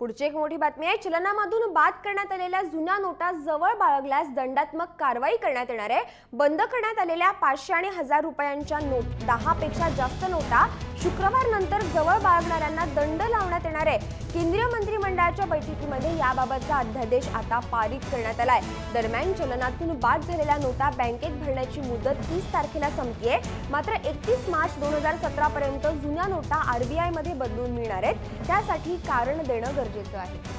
पुढची एक मोठी बातमी आहे। चलनामधून बाद करण्यात आलेल्या जुन्या नोटा जवळ बाळगल्यास दंडात्मक कारवाई करण्यात येणार आहे। बंद करण्यात आलेल्या 500 आणि 1000 रुपयांच्या नोट 10 पेक्षा जास्त नोटा शुक्रवार नंतर जवळ बाळगणाऱ्यांना दंड लावण्यात येणार आहे। केंद्रीय मंत्रिमंडळाच्या बैठकीमध्ये याबाबतचा अध्यादेश आता पारित करण्यात आलाय। दरम्यान चलनातून बाद झालेल्या नोटा बँकेत भरण्याची मुदत 30 तारखेला संपते। मात्र 31 मार्च 2017 पर्यंत जुन्या नोटा आरबीआय मध्ये बदलून मिळणार आहेत। त्यासाठी कारण देणं गरजेचं आहे।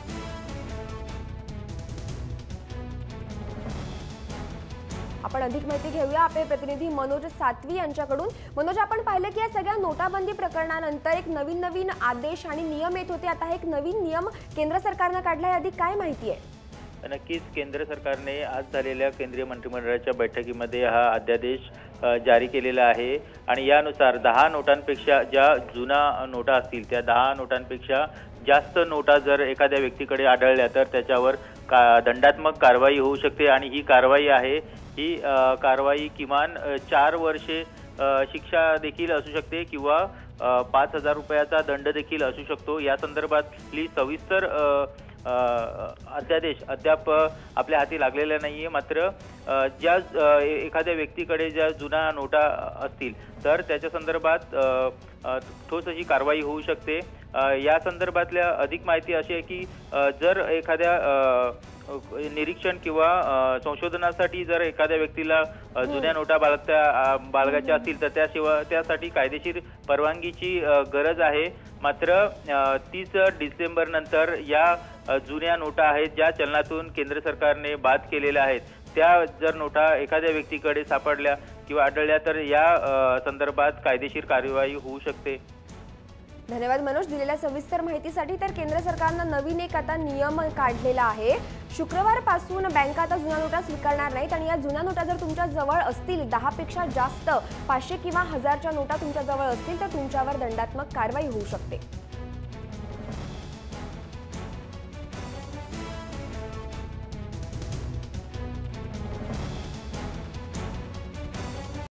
आपण अधिक माहिती घेऊया आपले प्रतिनिधी मनोज सातवी यांच्याकडून। मनोज, आपण पाहिलं की या सगळ्या नोटाबंदी प्रकरणानंतर एक नवीन आदेश आणि नियम येत होते। आता एक नवीन नियम केंद्र सरकारने काढला आहे, अधिक काय माहिती आहे? नक्कीच केंद्र सरकारने आज झालेल्या केंद्रीय मंत्रिमंडळाच्या बैठकीमध्ये हा अध्यादेश जारी केलेला आहे आणि यानुसार 10 नोटांपेक्षा ज्या जुना नोटा असतील त्या 10 नोटांपेक्षा जास्त नोटा जर एखाद्या व्यक्तीकडे आढळल्या तर त्याच्यावर दंडात्मक कारवाई होऊ शकते आणि ही कारवाई आहे ही कारवाई किमान 4 वर्षे शिक्षा देखील असू शकते किंवा 5000 रुपयाचा दंड देखील असू शकतो। या संदर्भातली सविस्तर अध्यादेश अद्याप आपल्या हाती लागलेला नाहीये। मात्र ज्या एखाद्या व्यक्तीकडे ज्या जुना नोटा असतील तर त्याच्या संदर्भात ठोस अशी कारवाई होऊ शकते। या संदर्भातल्या अधिक माहिती अशी आहे की जर एखाद्या निरीक्षण किंवा संशोधनासाठी जर एखाद्या व्यक्तीला जुन्या नोटा बाळगायच्या असतील तर त्यासाठी कायदेशीर परवानगीची गरज आहे। मात्र 30 डिसेंबर नंतर या जुन्या नोटा आहेत ज्या चलनातून केंद्र सरकारने बाद केलेल्या आहेत त्या जर नोटा एखाद्या व्यक्तीकडे सापडल्या किंवा आढळल्या तर या संदर्भात कायदेशीर कार्यवाही होऊ शकते। धन्यवाद मनोज, दिलेल्या सविस्तर माहितीसाठी। तर केंद्र सरकारने नवीन एक आता नियम काढलेला आहे। शुक्रवारपासून बँका आता जुन्या नोटा स्वीकारणार नाहीत आणि या जुन्या नोटा जर तुमच्या जवळ असतील 10 पेक्षा जास्त 500 किंवा 1000च्या नोटा तुमच्या जवळ असतील तर तुमच्यावर दंडात्मक कारवाई होऊ शकते।